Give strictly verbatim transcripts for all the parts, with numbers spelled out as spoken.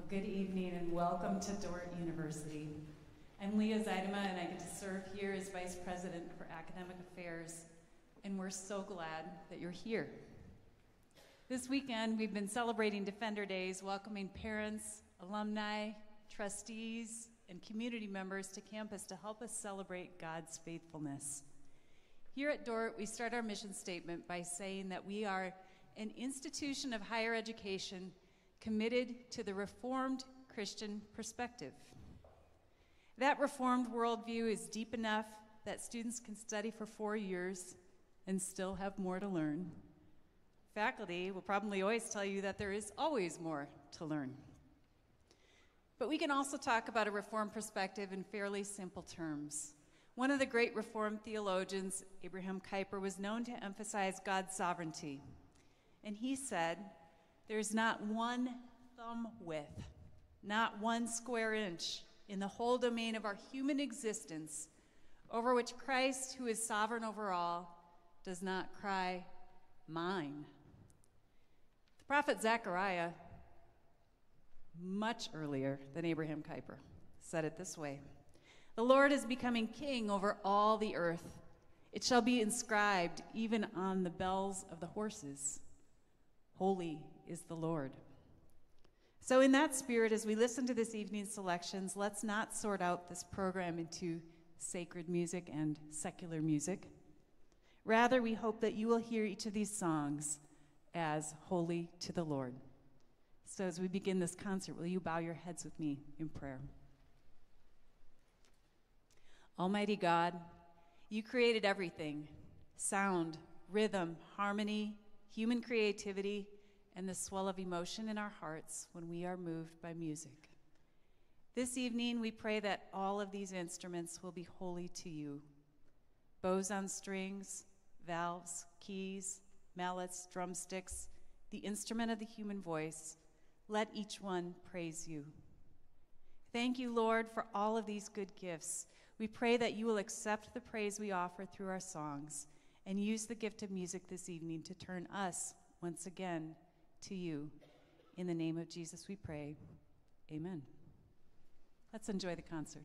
Good evening and welcome to Dordt University. I'm Leah Zeidema and I get to serve here as Vice President for Academic Affairs, and we're so glad that you're here. This weekend we've been celebrating Defender Days, welcoming parents, alumni, trustees, and community members to campus to help us celebrate God's faithfulness. Here at Dordt, we start our mission statement by saying that we are an institution of higher education committed to the Reformed Christian perspective. That Reformed worldview is deep enough that students can study for four years and still have more to learn. Faculty will probably always tell you that there is always more to learn. But we can also talk about a Reformed perspective in fairly simple terms. One of the great Reformed theologians, Abraham Kuyper, was known to emphasize God's sovereignty. And he said, there's not one thumb width, not one square inch in the whole domain of our human existence over which Christ, who is sovereign over all, does not cry, mine. The prophet Zechariah, much earlier than Abraham Kuyper, said it this way: the Lord is becoming king over all the earth. It shall be inscribed even on the bells of the horses. Holy is the Lord. So in that spirit, as we listen to this evening's selections, let's not sort out this program into sacred music and secular music. Rather, we hope that you will hear each of these songs as holy to the Lord. So as we begin this concert, will you bow your heads with me in prayer? Almighty God, you created everything: sound, rhythm, harmony, human creativity, and the swell of emotion in our hearts when we are moved by music. This evening, we pray that all of these instruments will be holy to you. Bows on strings, valves, keys, mallets, drumsticks, the instrument of the human voice, let each one praise you. Thank you, Lord, for all of these good gifts. We pray that you will accept the praise we offer through our songs and use the gift of music this evening to turn us once again to you. In the name of Jesus we pray, amen. Let's enjoy the concert.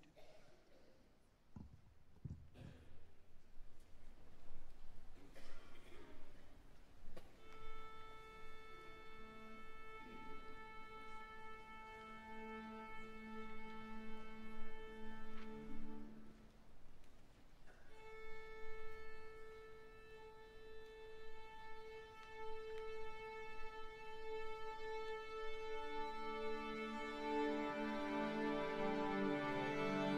Thank you.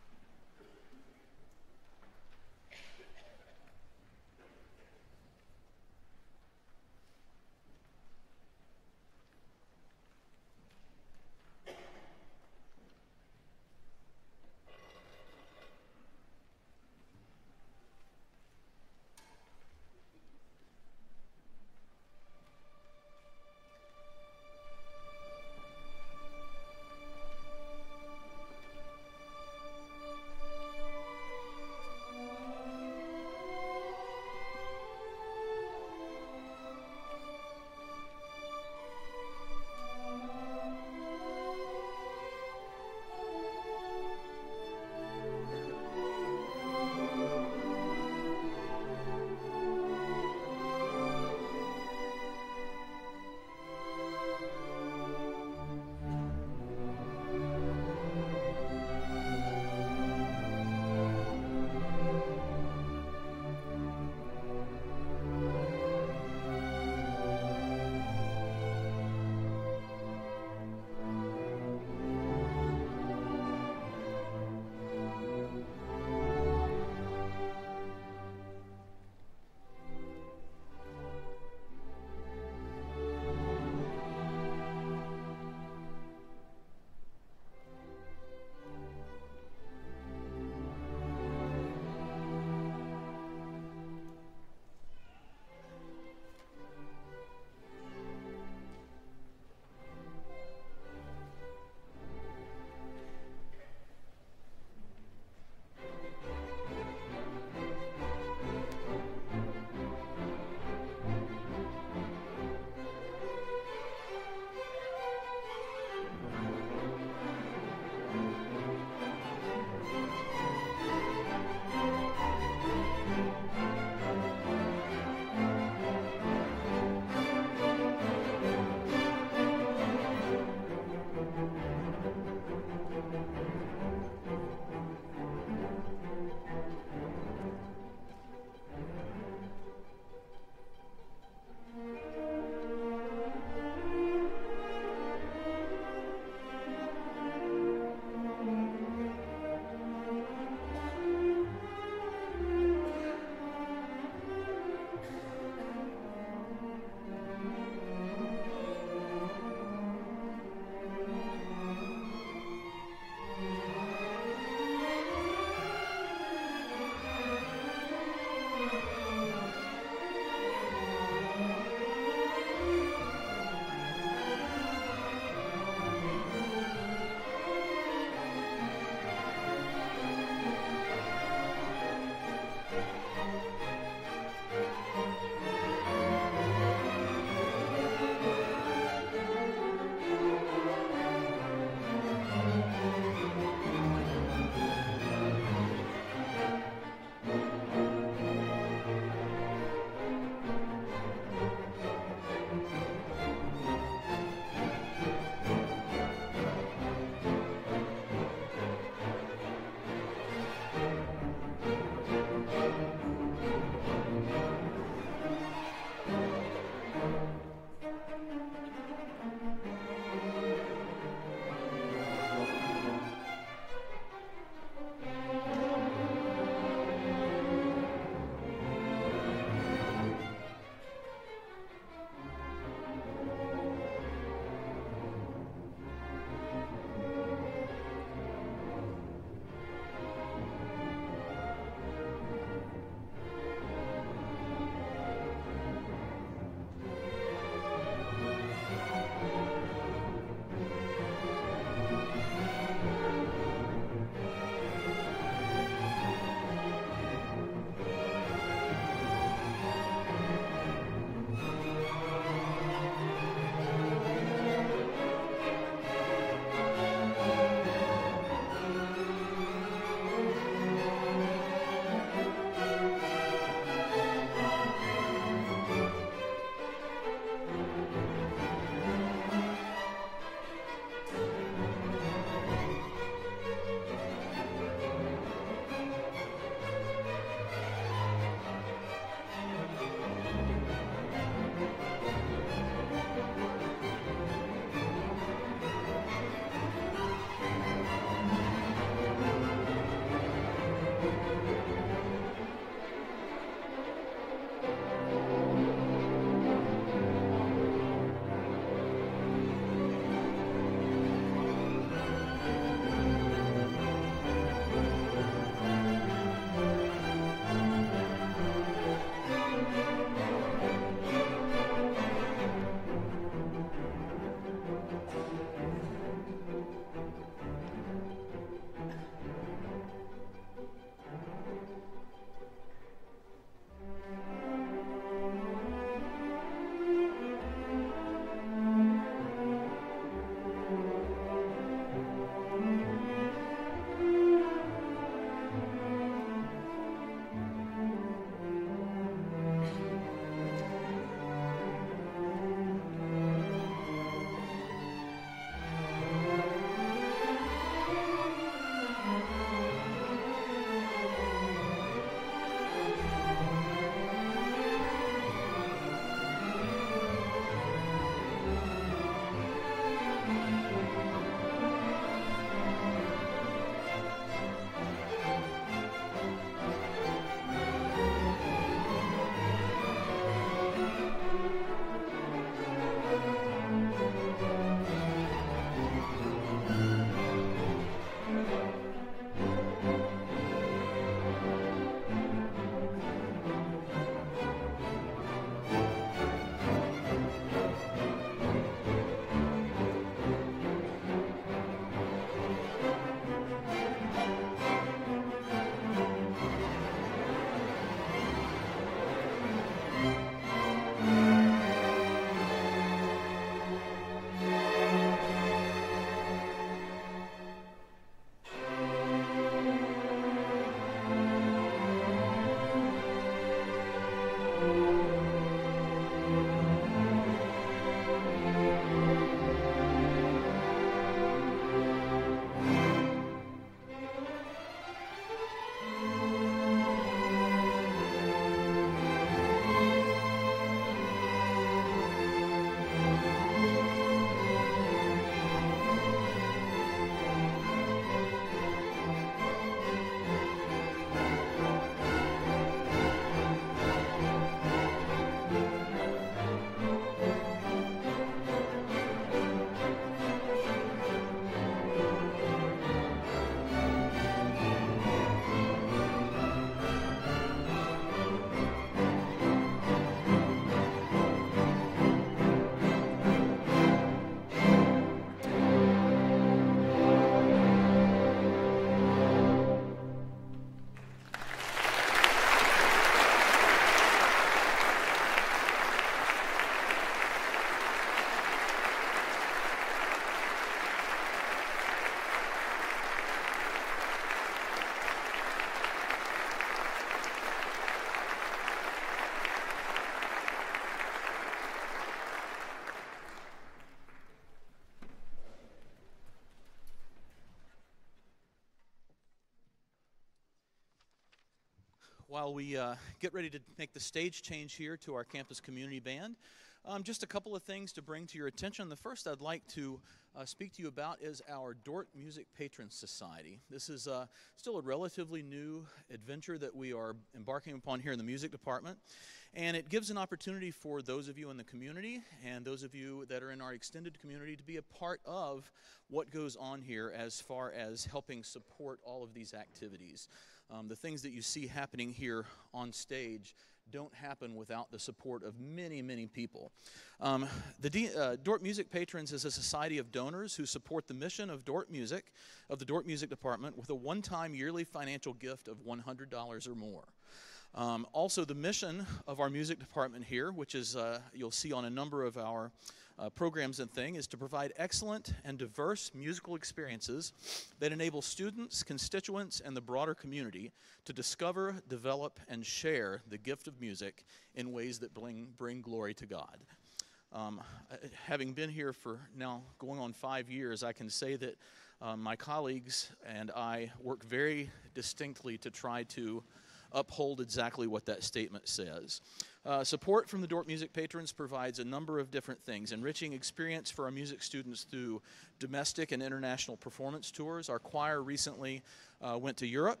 While we uh, get ready to make the stage change here to our campus community band, um, just a couple of things to bring to your attention. The first I'd like to uh, speak to you about is our Dordt Music Patrons Society. This is uh, still a relatively new adventure that we are embarking upon here in the music department, and it gives an opportunity for those of you in the community and those of you that are in our extended community to be a part of what goes on here as far as helping support all of these activities. Um, the things that you see happening here on stage don't happen without the support of many, many people. Um, the D uh, Dordt Music Patrons is a society of donors who support the mission of Dordt Music, of the Dordt Music Department, with a one-time yearly financial gift of one hundred dollars or more. Um, also, the mission of our music department here, which is uh, you'll see on a number of our uh, programs and thing, is to provide excellent and diverse musical experiences that enable students, constituents, and the broader community to discover, develop, and share the gift of music in ways that bring, bring glory to God. Um, having been here for now going on five years, I can say that uh, my colleagues and I work very distinctly to try to uphold exactly what that statement says. Uh, support from the Dordt Music Patrons provides a number of different things: enriching experience for our music students through domestic and international performance tours. Our choir recently uh, went to Europe.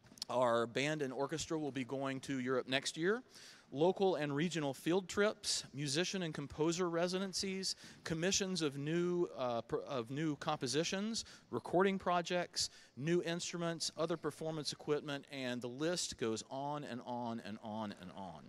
Our band and orchestra will be going to Europe next year. Local and regional field trips, musician and composer residencies, commissions of new, uh, of new compositions, recording projects, new instruments, other performance equipment, and the list goes on and on and on and on.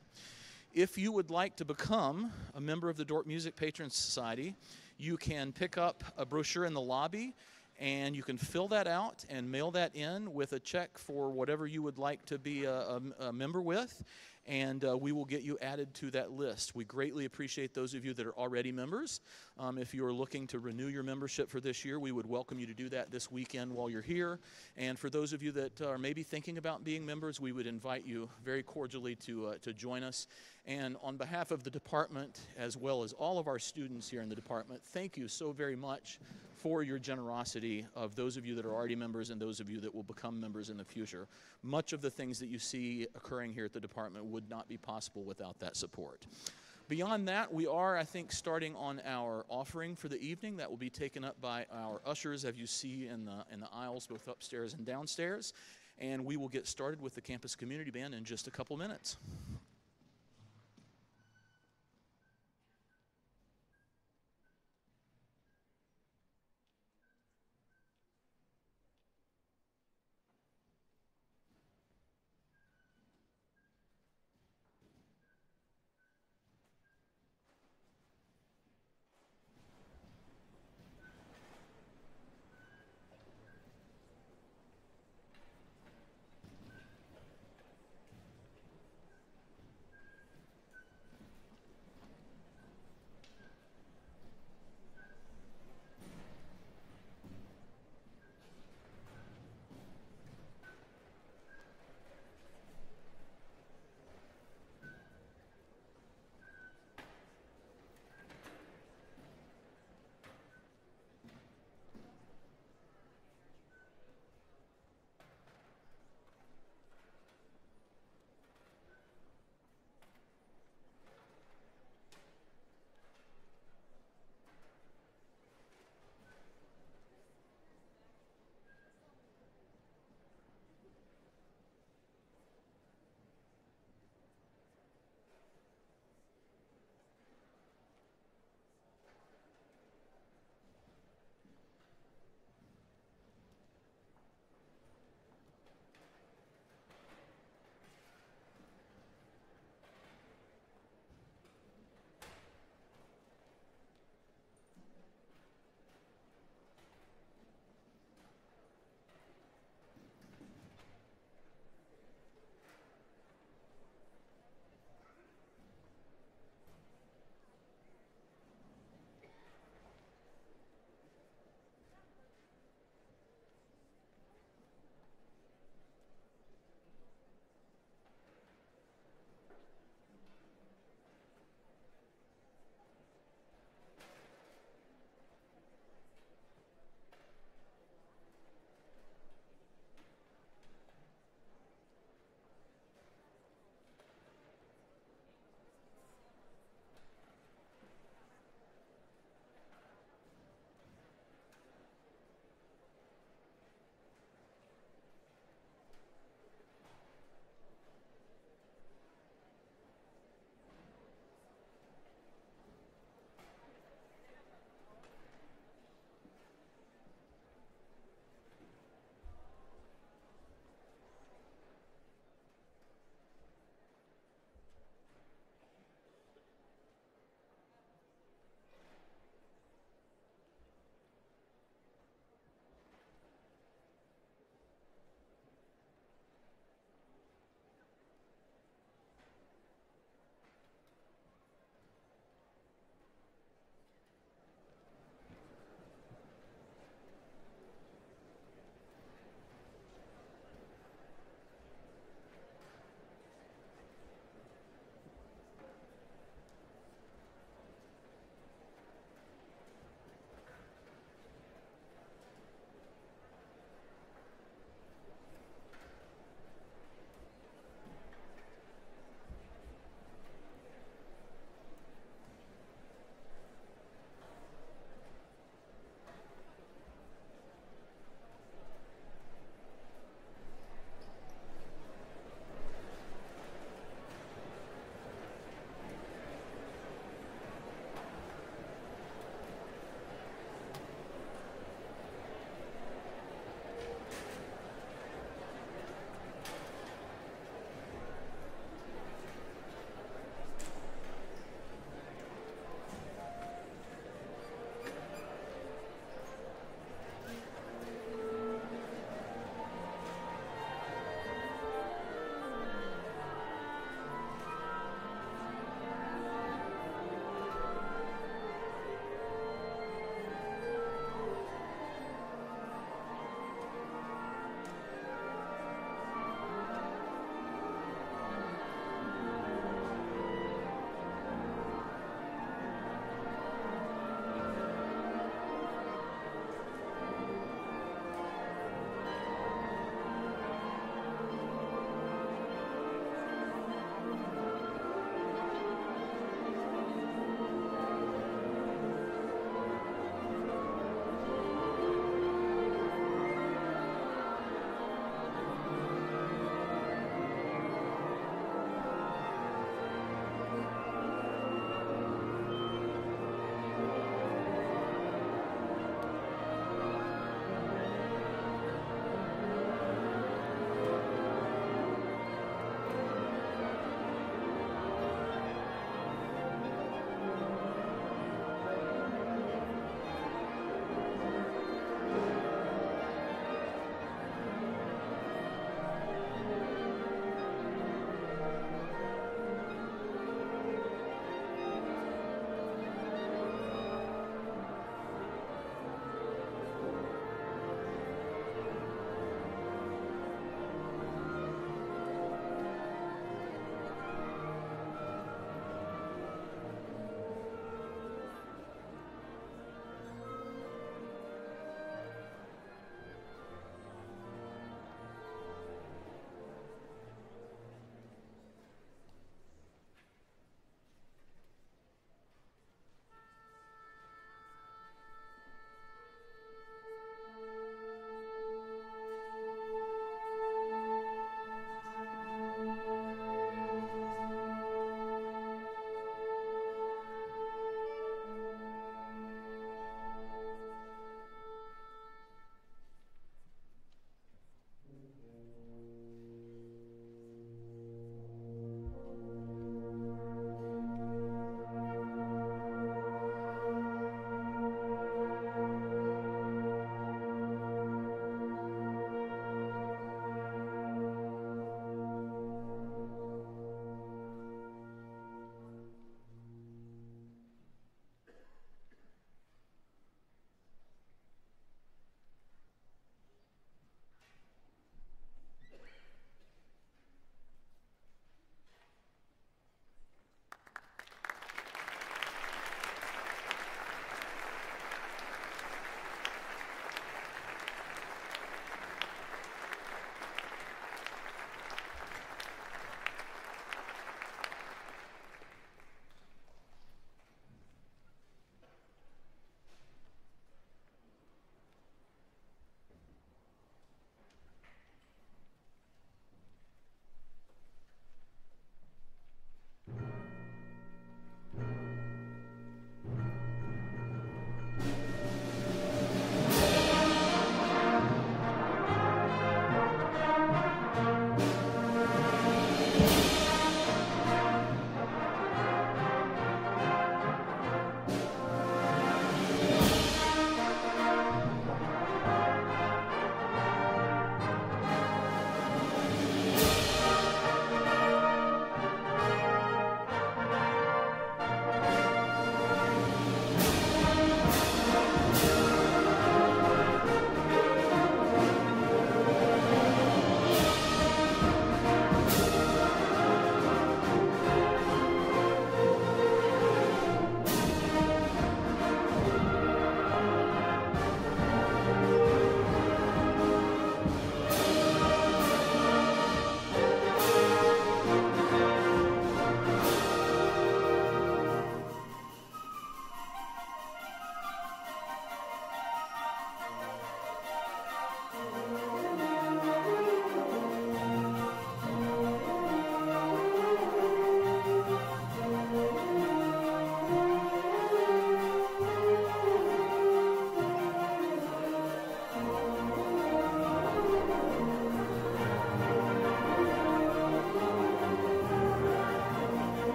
If you would like to become a member of the Dordt Music Patrons Society, you can pick up a brochure in the lobby, and you can fill that out and mail that in with a check for whatever you would like to be a, a, a member with, and uh, we will get you added to that list. We greatly appreciate those of you that are already members. Um, if you are looking to renew your membership for this year, we would welcome you to do that this weekend while you're here. And for those of you that are maybe thinking about being members, we would invite you very cordially to, uh, to join us. And on behalf of the department, as well as all of our students here in the department, thank you so very much for your generosity of those of you that are already members and those of you that will become members in the future. Much of the things that you see occurring here at the department would not be possible without that support. Beyond that, we are, I think, starting on our offering for the evening. That will be taken up by our ushers, as you see in the, in the aisles, both upstairs and downstairs. And we will get started with the campus community band in just a couple minutes.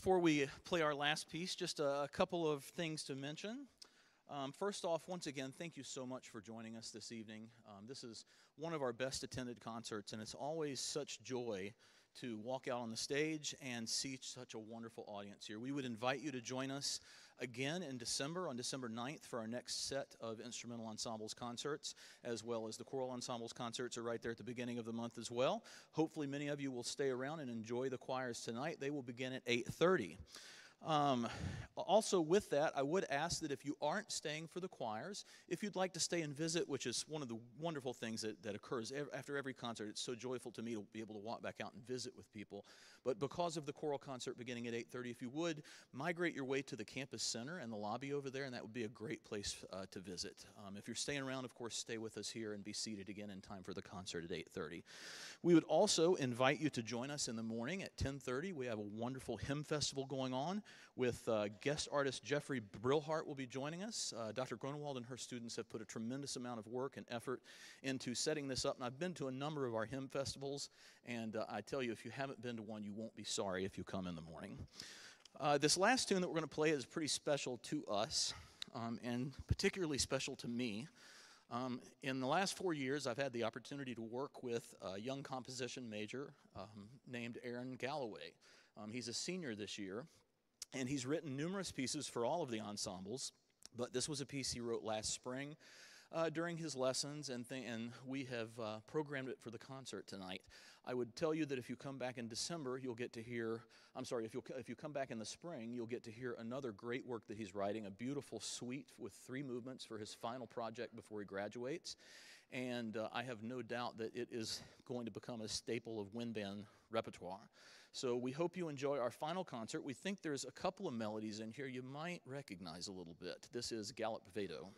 before we play our last piece, just a, a couple of things to mention. Um, first off, once again, thank you so much for joining us this evening. Um, this is one of our best attended concerts, and it's always such joy to walk out on the stage and see such a wonderful audience here. We would invite you to join us again in December, on December ninth, for our next set of instrumental ensembles concerts, as well as the choral ensembles concerts are right there at the beginning of the month as well. Hopefully many of you will stay around and enjoy the choirs tonight. They will begin at eight thirty. Um, also with that, I would ask that if you aren't staying for the choirs, if you'd like to stay and visit, which is one of the wonderful things that, that occurs ev- after every concert. It's so joyful to me to be able to walk back out and visit with people. But because of the choral concert beginning at eight thirty, if you would, migrate your way to the campus center and the lobby over there, and that would be a great place uh, to visit. Um, if you're staying around, of course, stay with us here and be seated again in time for the concert at eight thirty. We would also invite you to join us in the morning at ten thirty. We have a wonderful hymn festival going on with uh, guest artist Jeffrey Brillhart will be joining us. Uh, Doctor Grunewald and her students have put a tremendous amount of work and effort into setting this up, and I've been to a number of our hymn festivals, and uh, I tell you, if you haven't been to one, you won't be sorry if you come in the morning. Uh, this last tune that we're going to play is pretty special to us, um, and particularly special to me. Um, in the last four years, I've had the opportunity to work with a young composition major um, named Aaron Galloway. Um, he's a senior this year, and he's written numerous pieces for all of the ensembles, but this was a piece he wrote last spring uh, during his lessons, and, th- and we have uh, programmed it for the concert tonight. I would tell you that if you come back in December, you'll get to hear, I'm sorry, if, you'll, if you come back in the spring, you'll get to hear another great work that he's writing, a beautiful suite with three movements for his final project before he graduates. And uh, I have no doubt that it is going to become a staple of wind band repertoire. So we hope you enjoy our final concert. We think there's a couple of melodies in here you might recognize a little bit. This is Galop Vado.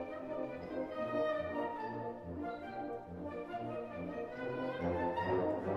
Thank you.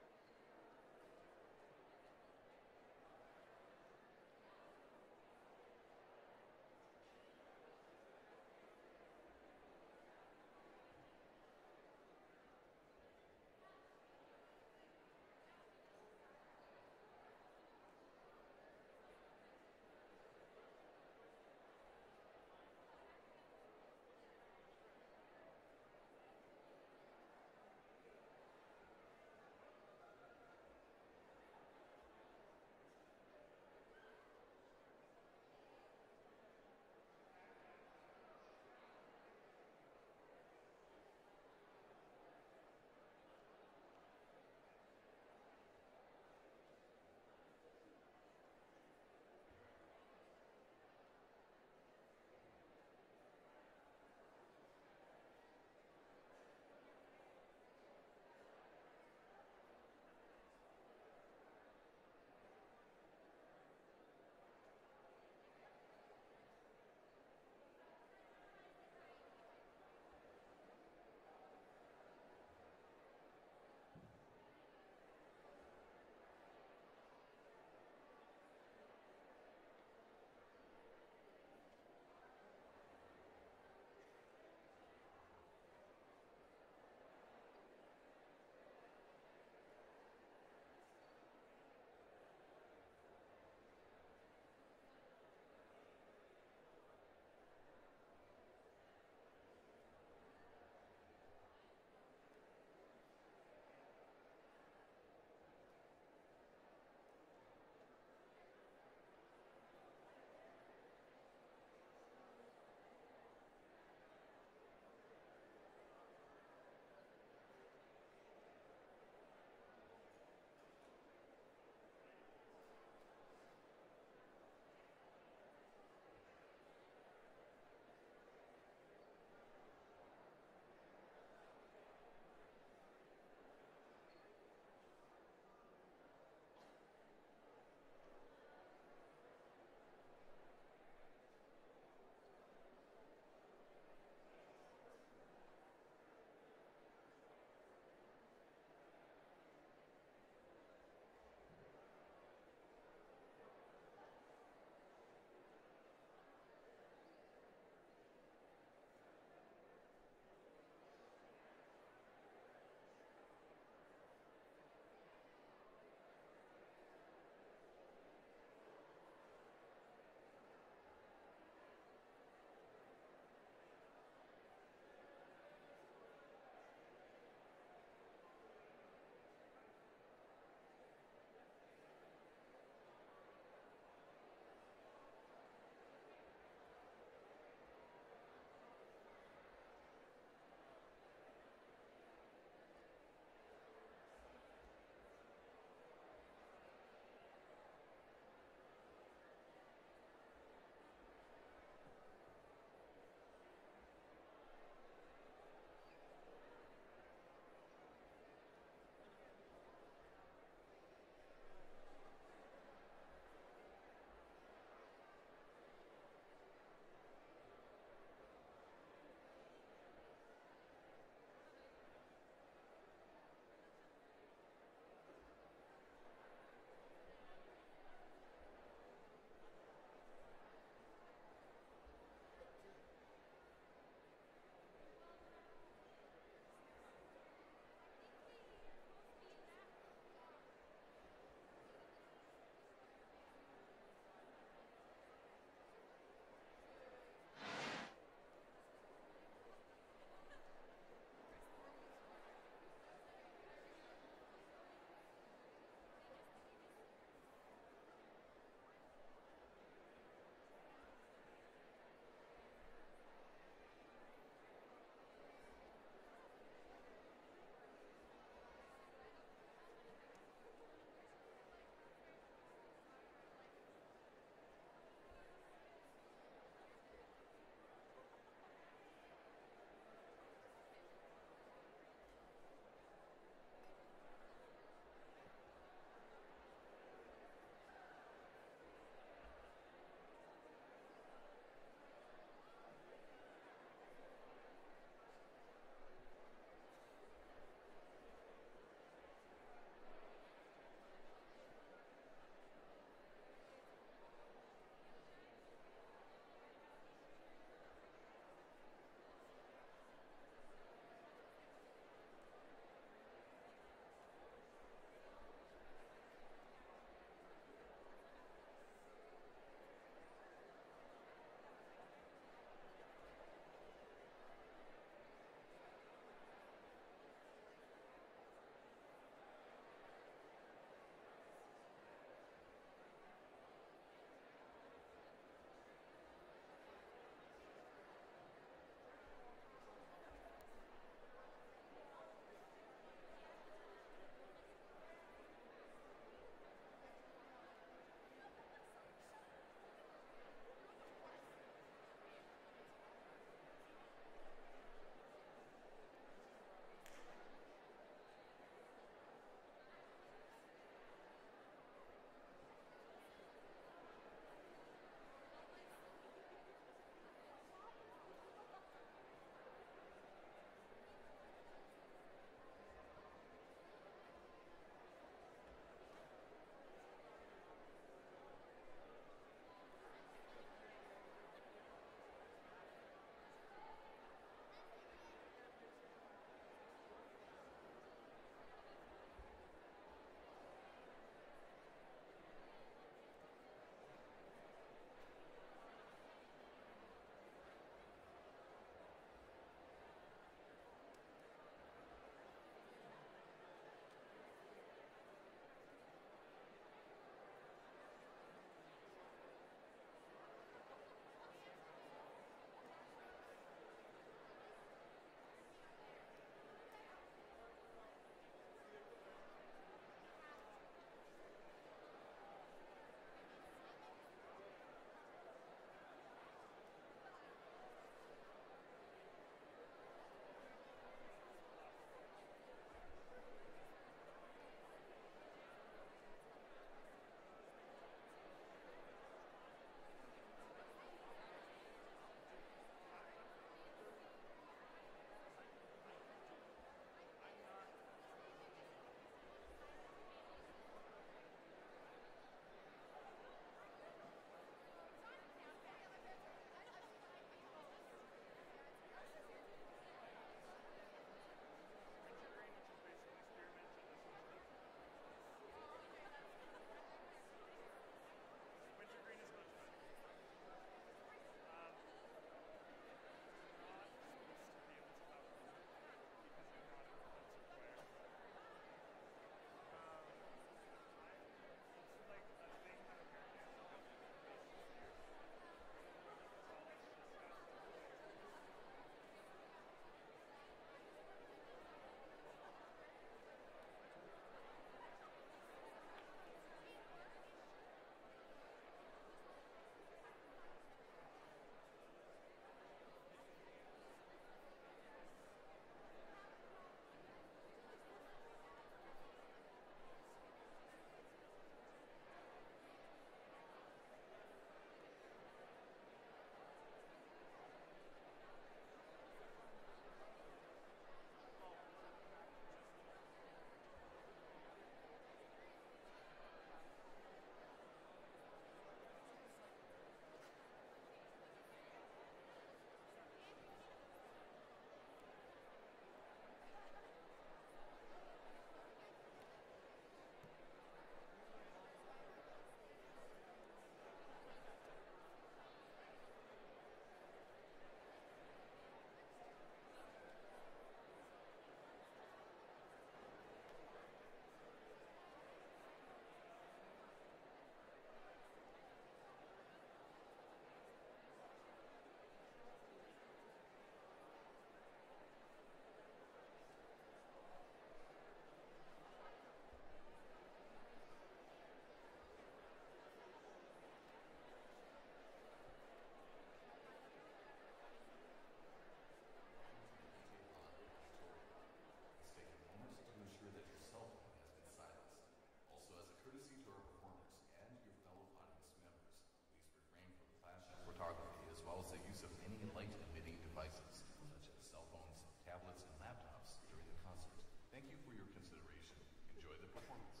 light emitting devices, such as cell phones, tablets, and laptops during the concert. Thank you for your consideration. Enjoy the performance.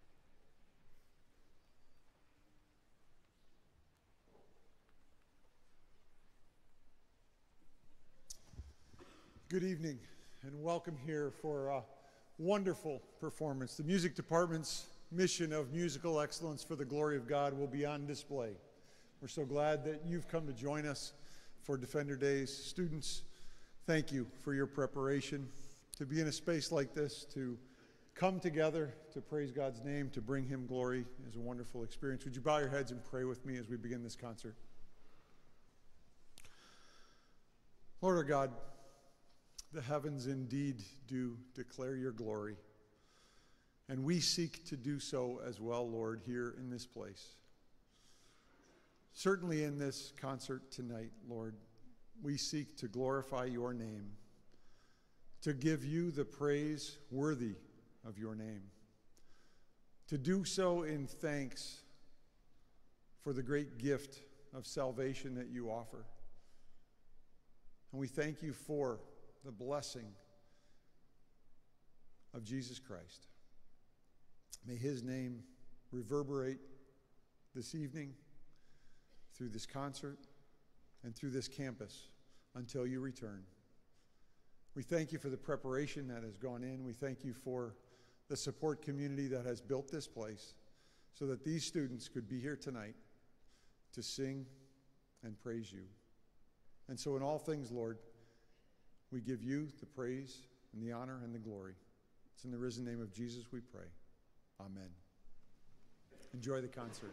Good evening and welcome here for a wonderful performance. The music department's mission of musical excellence for the glory of God will be on display. We're so glad that you've come to join us for Defender Days. Students, thank you for your preparation to be in a space like this, to come together to praise God's name, to bring him glory is a wonderful experience. Would you bow your heads and pray with me as we begin this concert? Lord our God, the heavens indeed do declare your glory, and we seek to do so as well, Lord, here in this place. Certainly in this concert tonight, Lord, we seek to glorify your name, to give you the praise worthy of your name, to do so in thanks for the great gift of salvation that you offer. And we thank you for the blessing of Jesus Christ. May his name reverberate this evening through this concert and through this campus until you return. We thank you for the preparation that has gone in. We thank you for the support community that has built this place so that these students could be here tonight to sing and praise you. And so in all things, Lord, we give you the praise and the honor and the glory. It's in the risen name of Jesus we pray. Amen. Enjoy the concert.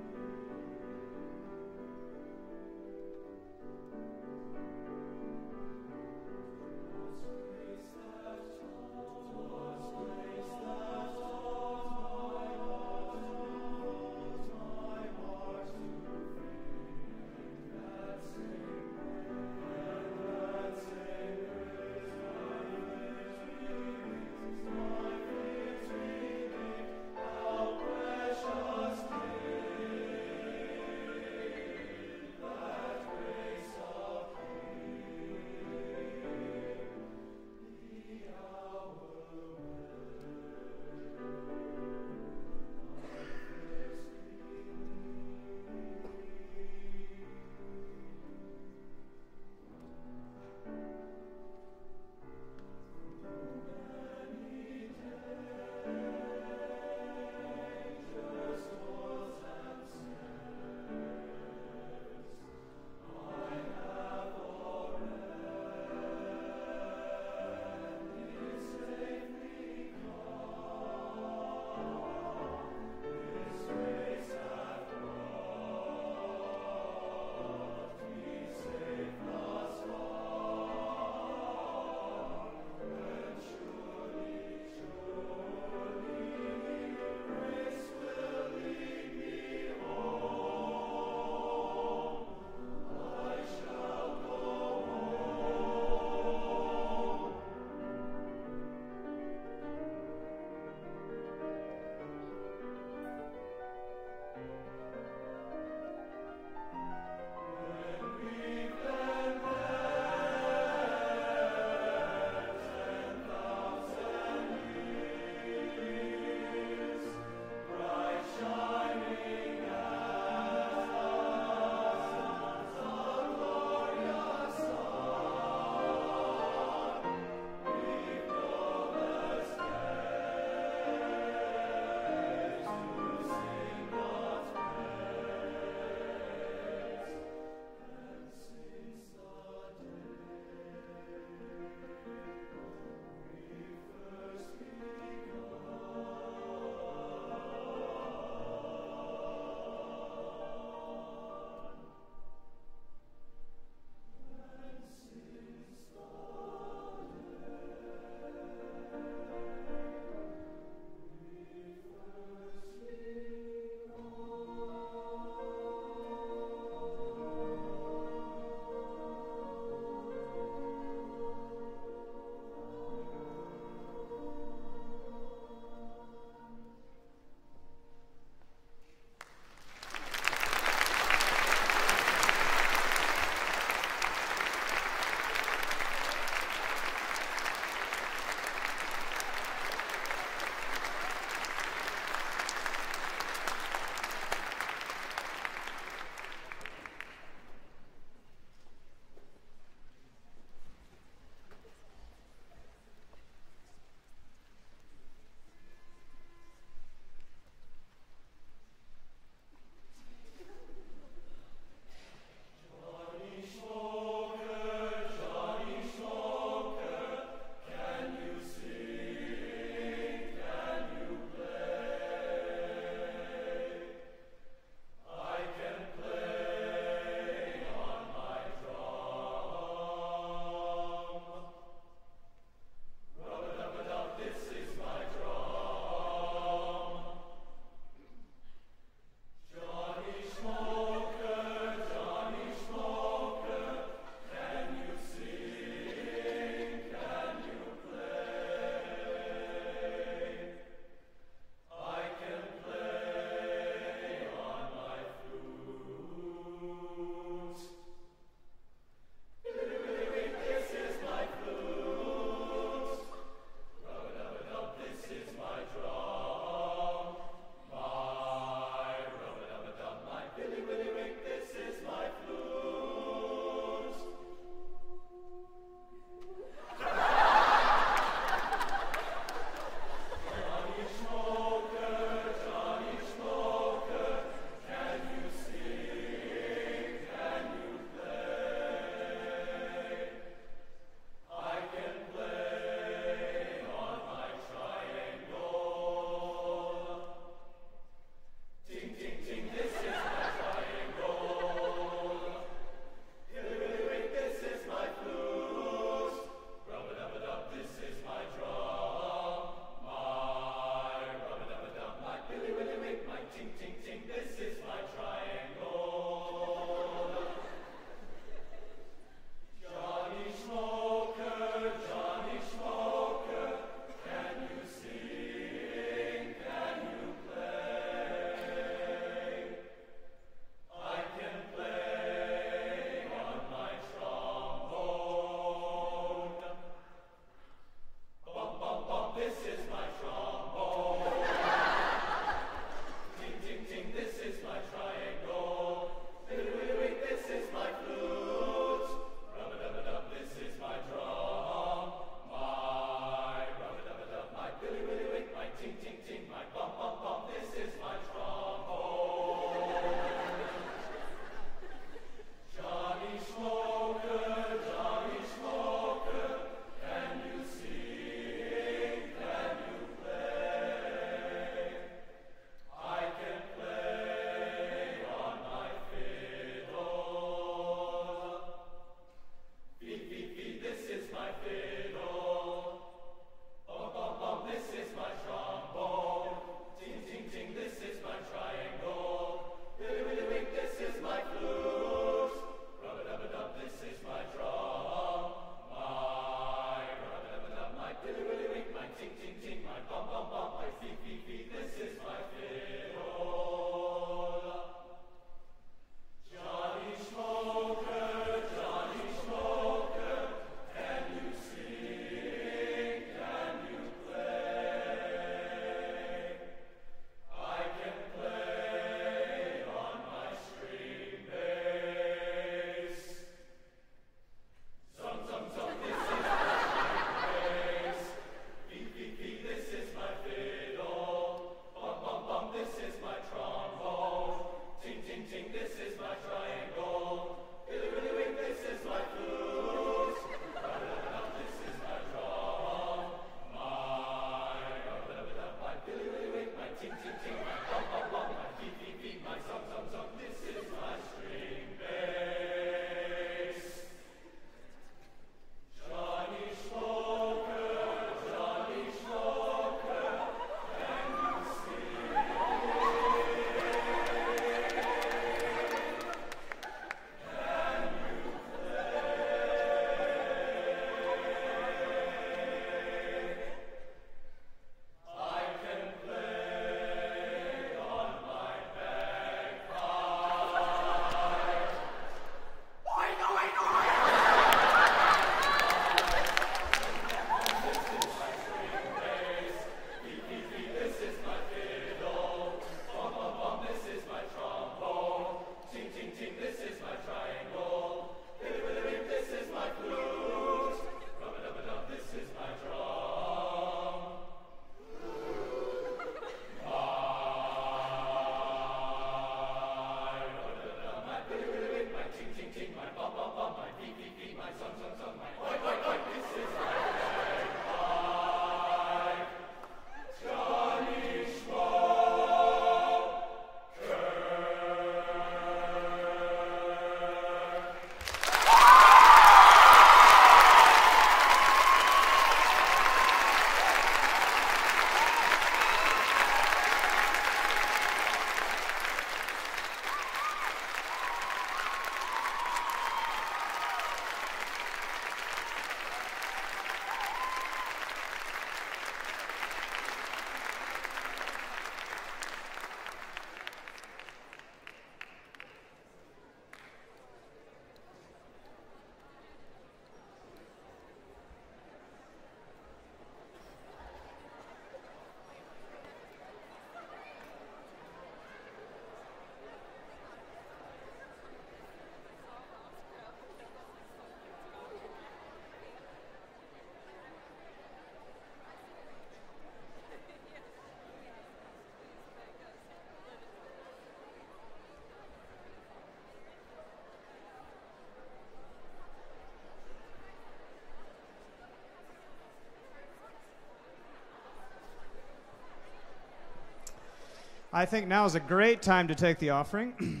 I think now is a great time to take the offering.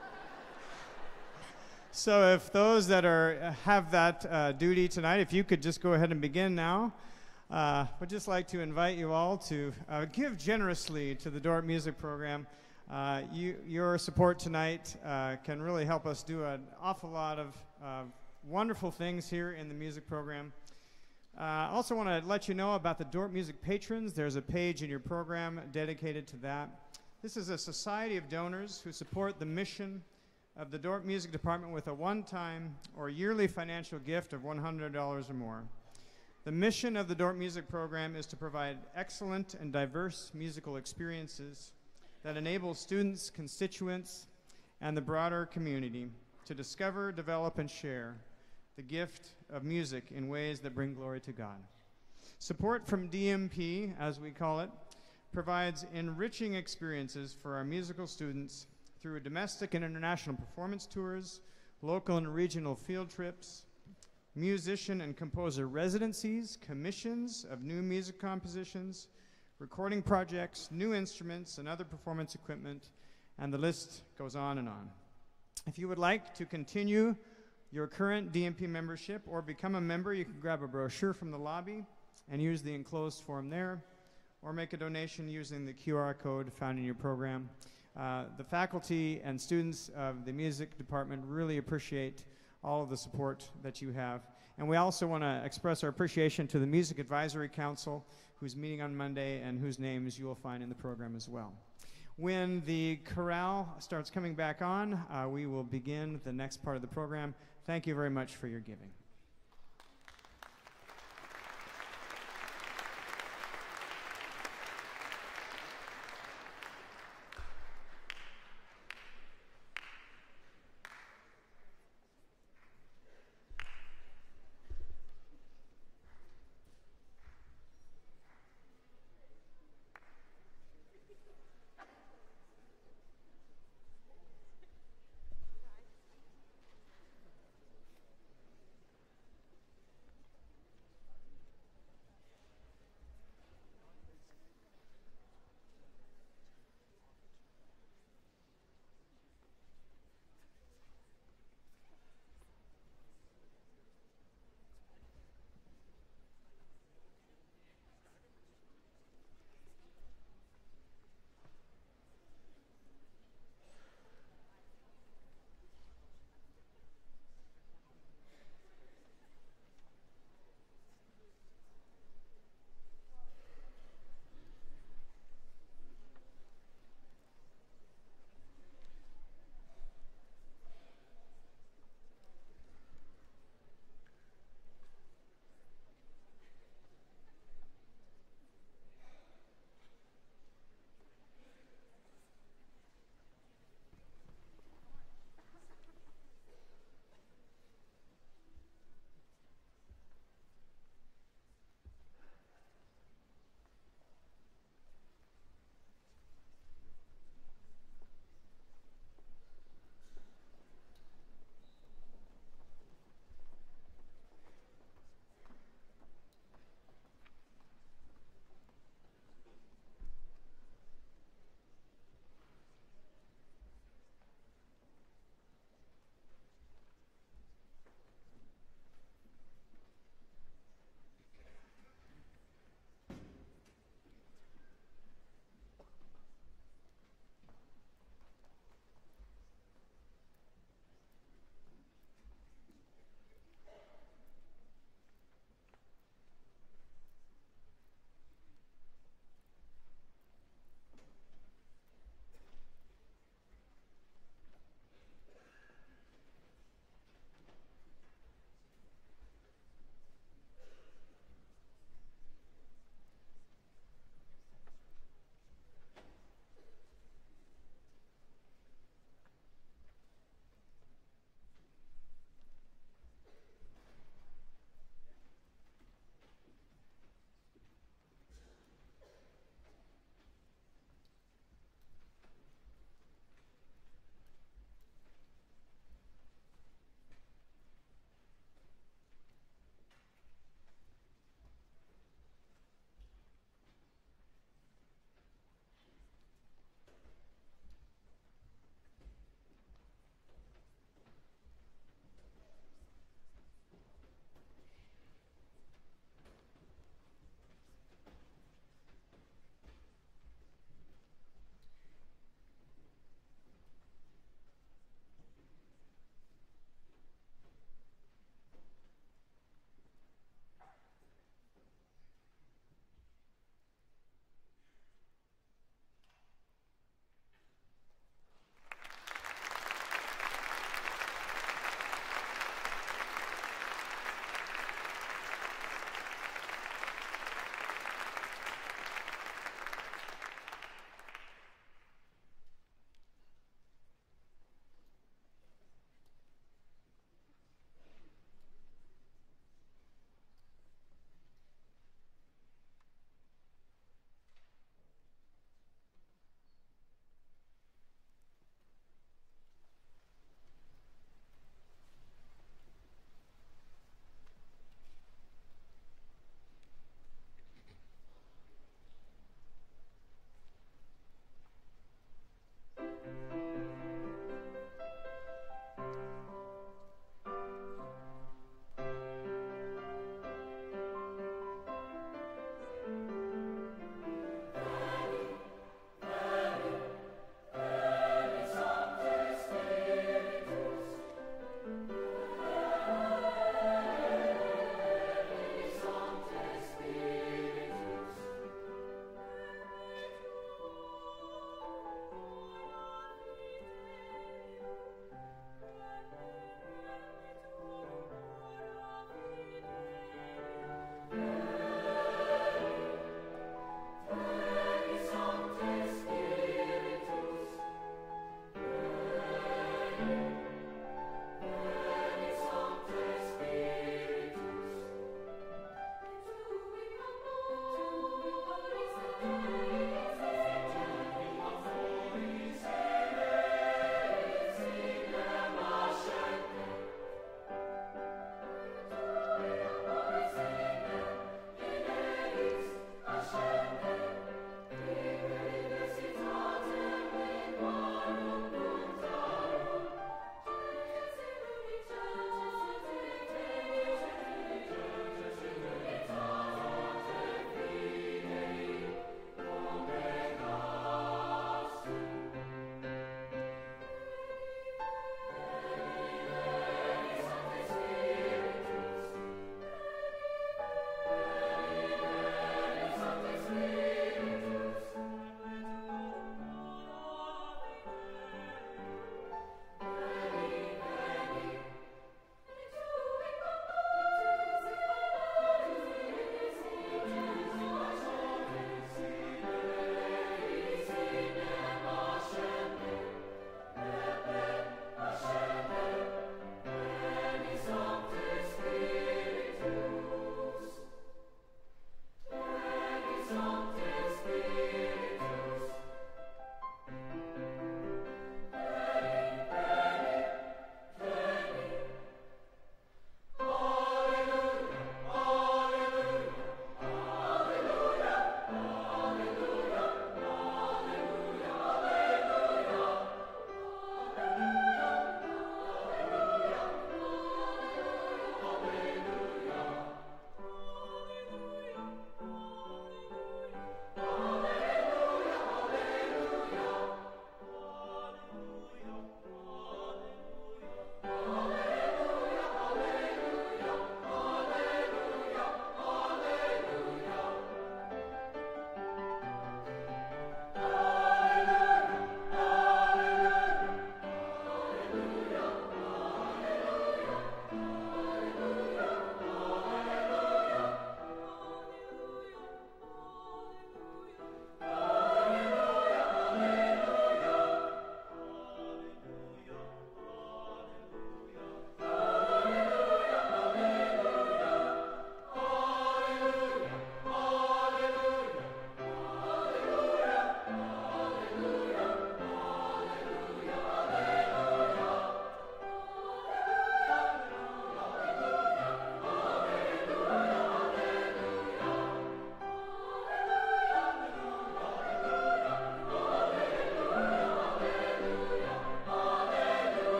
So if those that are have that uh, duty tonight, if you could just go ahead and begin now. Uh, would just like to invite you all to uh, give generously to the Dordt Music Program. Uh, you, your support tonight uh, can really help us do an awful lot of uh, wonderful things here in the music program. I uh, also want to let you know about the Dordt Music Patrons. There's a page in your program dedicated to that. This is a society of donors who support the mission of the Dordt Music Department with a one-time or yearly financial gift of one hundred dollars or more. The mission of the Dordt Music Program is to provide excellent and diverse musical experiences that enable students, constituents, and the broader community to discover, develop, and share the gift of music in ways that bring glory to God. Support from D M P, as we call it, provides enriching experiences for our musical students through domestic and international performance tours, local and regional field trips, musician and composer residencies, commissions of new music compositions, recording projects, new instruments, and other performance equipment, and the list goes on and on. If you would like to continue your current D M P membership or become a member, you can grab a brochure from the lobby and use the enclosed form there, or make a donation using the Q R code found in your program. Uh, the faculty and students of the music department really appreciate all of the support that you have. And we also want to express our appreciation to the Music Advisory Council, who's meeting on Monday and whose names you will find in the program as well. When the chorale starts coming back on, uh, we will begin the next part of the program. Thank you very much for your giving.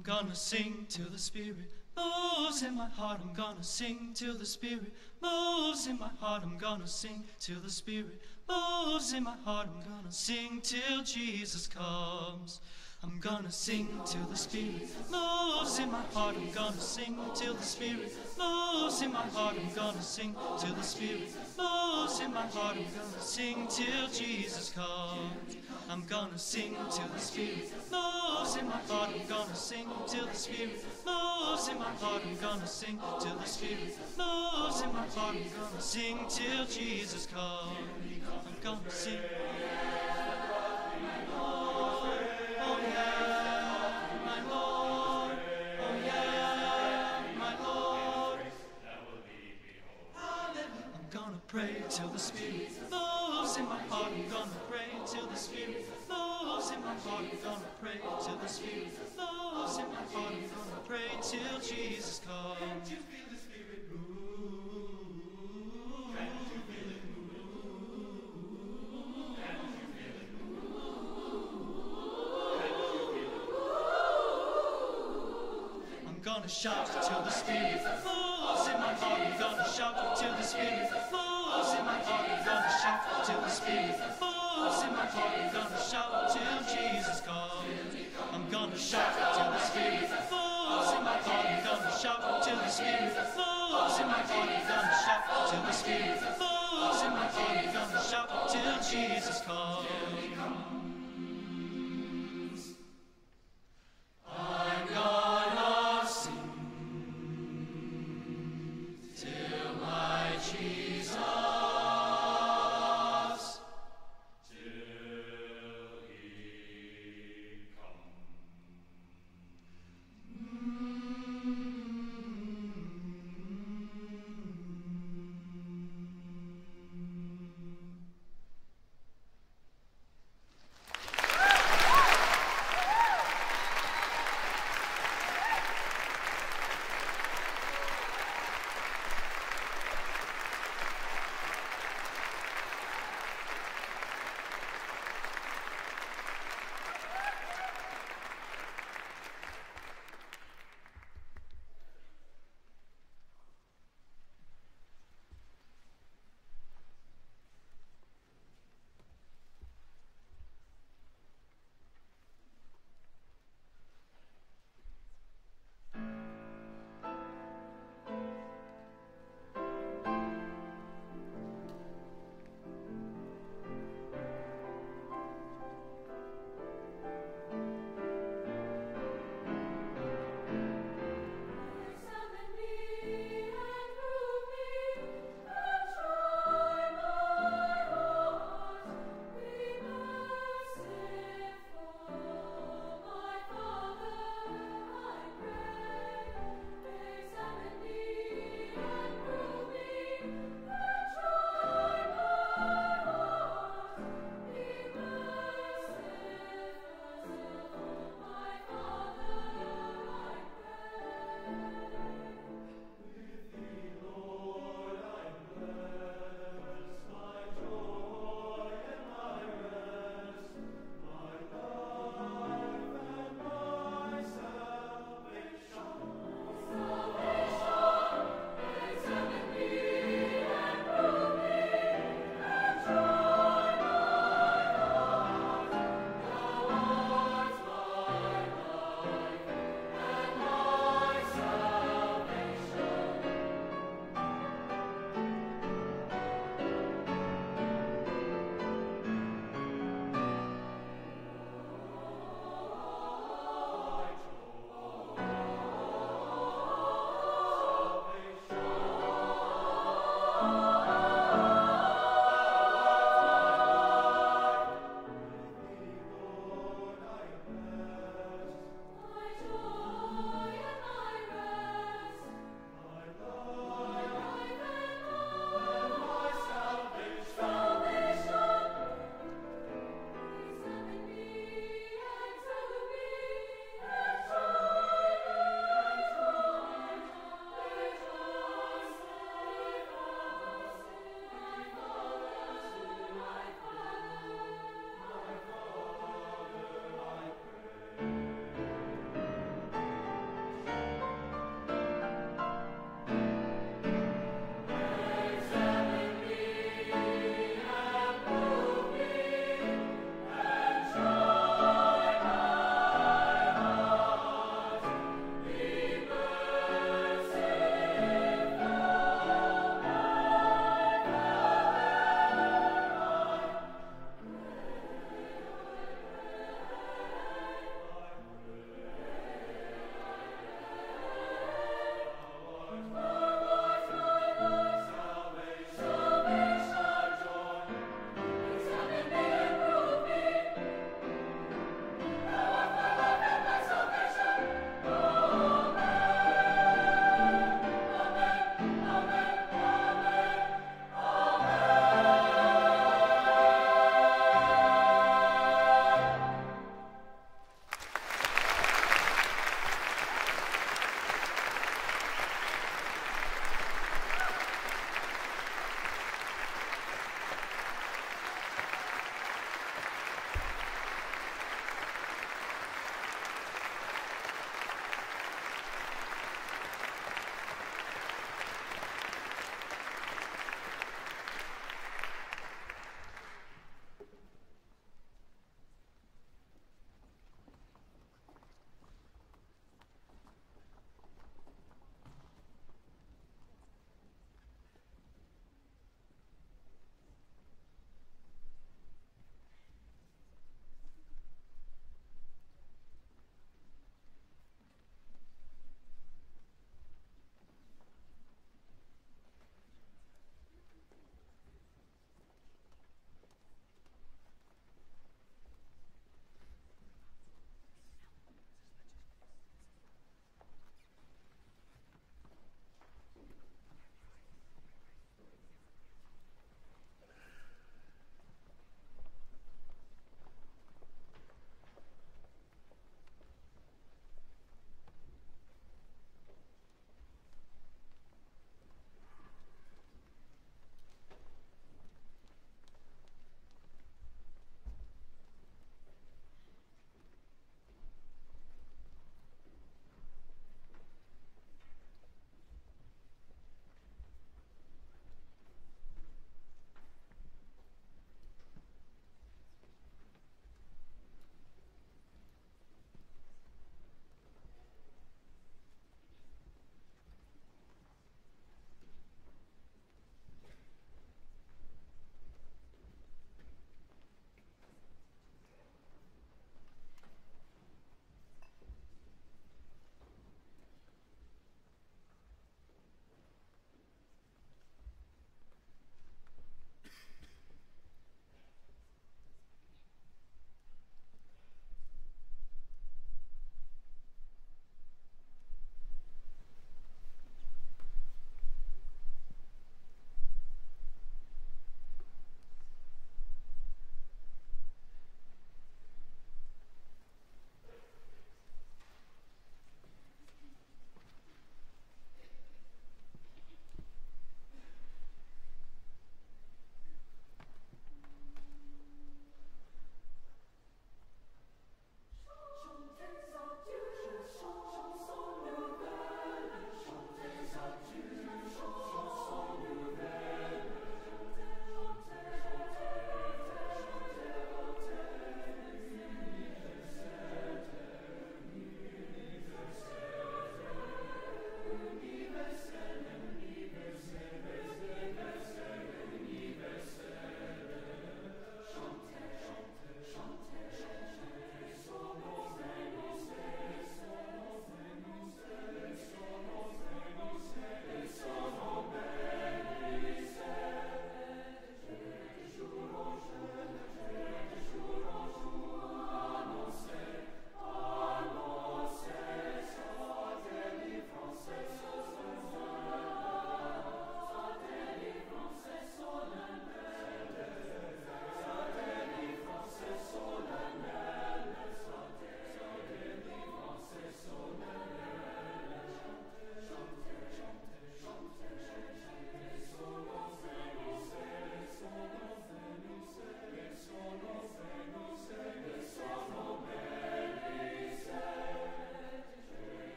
I'm gonna sing till the Spirit moves in my heart. I'm gonna sing till the Spirit moves in my heart. I'm gonna sing till the Spirit moves in my heart. I'm gonna sing till Jesus comes. I'm gonna sing till the Spirit moves in my heart. I'm gonna sing till the Spirit moves in my heart. I'm gonna sing till the Spirit moves in my heart. I'm gonna sing till Jesus comes. I'm gonna sing till the Spirit moves in my heart. I'm gonna sing till the Spirit moves in my heart. I'm gonna sing till the Spirit moves in my heart. I'm gonna sing till Jesus comes. I'm gonna sing. Oh yeah, my Lord. Oh yeah, my Lord. I'm gonna pray till the Spirit moves in my heart. I'm gonna pray till the Spirit moves in my heart. I'm gonna pray till the Spirit moves in my heart. I'm gonna pray till Jesus comes. Can't you feel the Spirit move? Can't you feel it move? Can't you feel it move? I'm gonna shout till the Spirit moves in my heart. I'm gonna shout till the Spirit moves in my heart. I'm gonna shout till the Spirit moves in my heart. I'm gonna shout till Jesus comes. I'm gonna shout till the Spirit moves in my heart. I'm gonna shout till the Spirit moves in my heart. I'm gonna shout till the Spirit moves in my heart. I'm gonna shout till Jesus comes. I'm gonna sing till my Jesus, till he comes.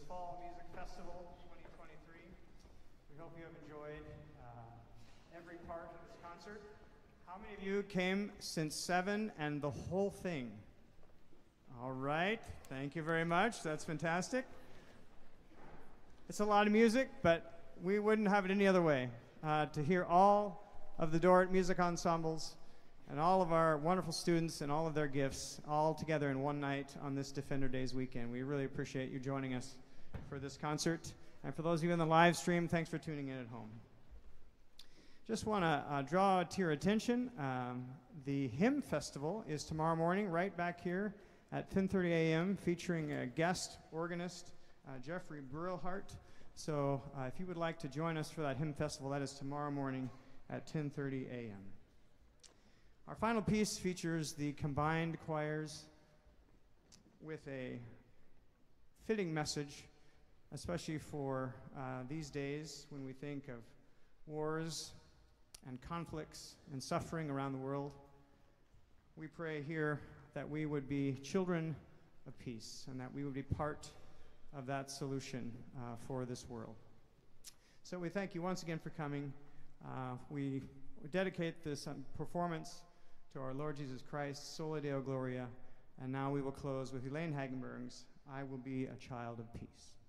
Fall Music Festival twenty twenty-three. We hope you have enjoyed uh, every part of this concert. How many of you came since seven and the whole thing? All right, thank you very much. That's fantastic. It's a lot of music, but we wouldn't have it any other way. Uh, to hear all of the Dort music ensembles and all of our wonderful students and all of their gifts all together in one night on this Defender Days weekend. We really appreciate you joining us for this concert. And for those of you in the live stream, thanks for tuning in at home. Just want to uh, draw to your attention, um, the Hymn Festival is tomorrow morning right back here at ten thirty a m featuring a guest organist, uh, Jeffrey Brillhart. So uh, if you would like to join us for that Hymn Festival, that is tomorrow morning at ten thirty a m Our final piece features the combined choirs with a fitting message, especially for uh, these days when we think of wars and conflicts and suffering around the world. We pray here that we would be children of peace and that we would be part of that solution uh, for this world. So we thank you once again for coming. Uh, we dedicate this um, performance to our Lord Jesus Christ, Soli Deo Gloria, and now we will close with Elaine Hagenberg's I Will Be a Child of Peace.